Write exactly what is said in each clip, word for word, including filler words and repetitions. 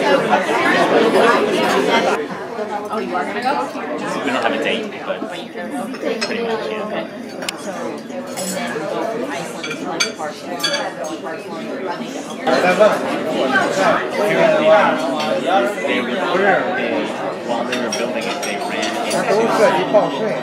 Oh, you are gonna go? We don't have a date, but pretty much, yeah. Okay. So, and then Iceland is like Barcelona, Barcelona, running. They were, they, while they were building it, they ran into construction,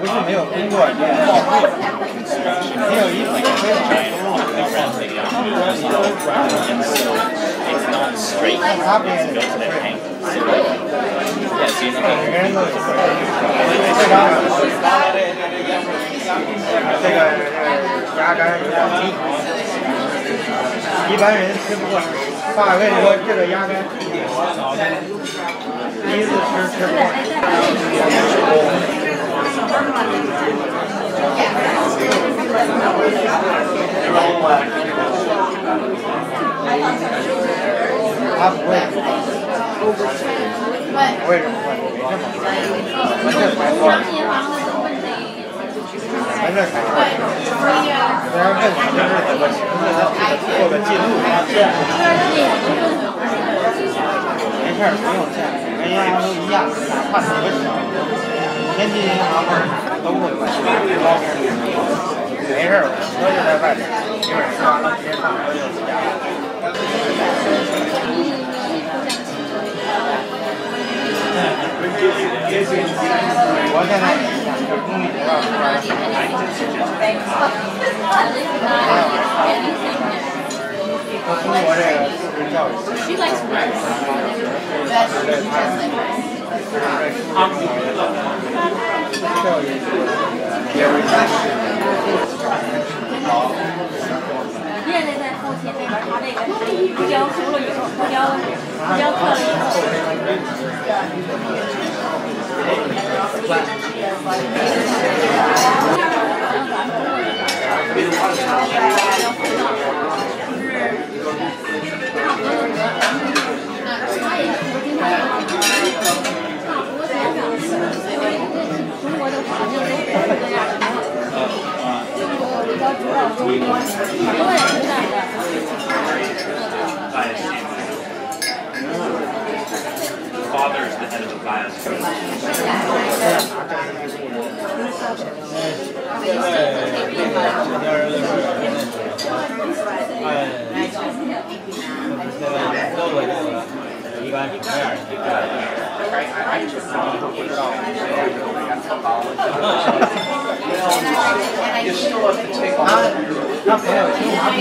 like a giant concrete and so it's not straight, it's built in an angle. So, yeah, so you know, 这个鸭肝有点腻，一般人吃不惯。爸跟你说，这个鸭肝第一次吃吃不惯。他不会，为什么会没这么快？完全才过。完全才过。虽然问题就是怎么形式，他做个记录。没事儿，不用见，跟鸭都一样，哪怕怎么小，天津银行都会买。没事儿，车就在外面，一会儿吃完了直接上车就回家。我现在就终于知道出来了。我中国这个素质教育。教育也是好。 现在在后勤那边，他那个胡椒熟了以后，胡椒胡椒刻了以后。中国的环境都是这样的。比较主导中国，我也是这样的。 Father is the head of the class. You still have to take off. Not bad.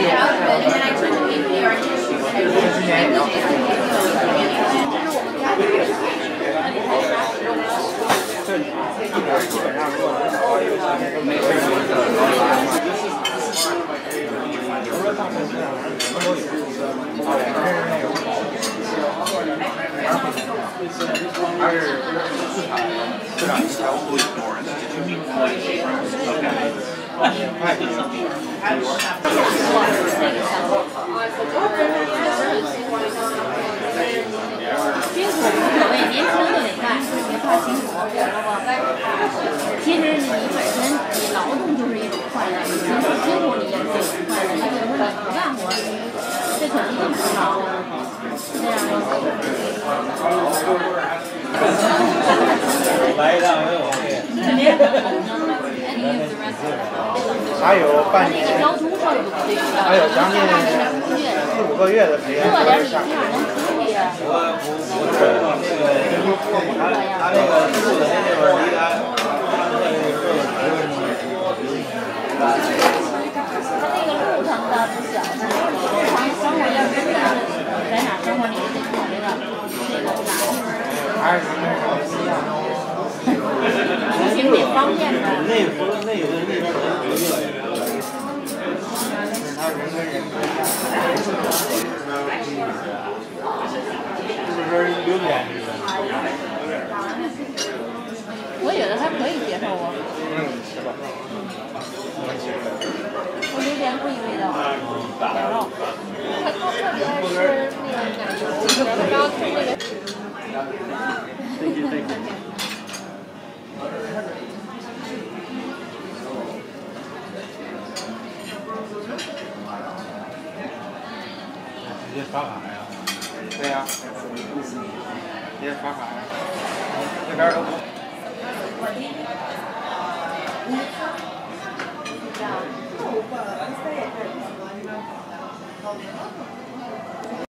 还有半年，还有将近四五个月的时间都是下。我不不是那个，他他那个住的那地方离他， 他那个路程倒不小，日常生活要是在哪生活，你得考虑到这个哪还是那个西亚。 出行得方便的。 内服内的那边人不越来越多。是他人跟人不一样。是不是榴莲？ 我觉得还可以接受啊。 嗯，是吧？ 我榴莲不一味道，羊肉。他特别爱吃那个奶油，然后吃那个。 直接刷卡呀？对呀。 别刷卡呀，这边都不。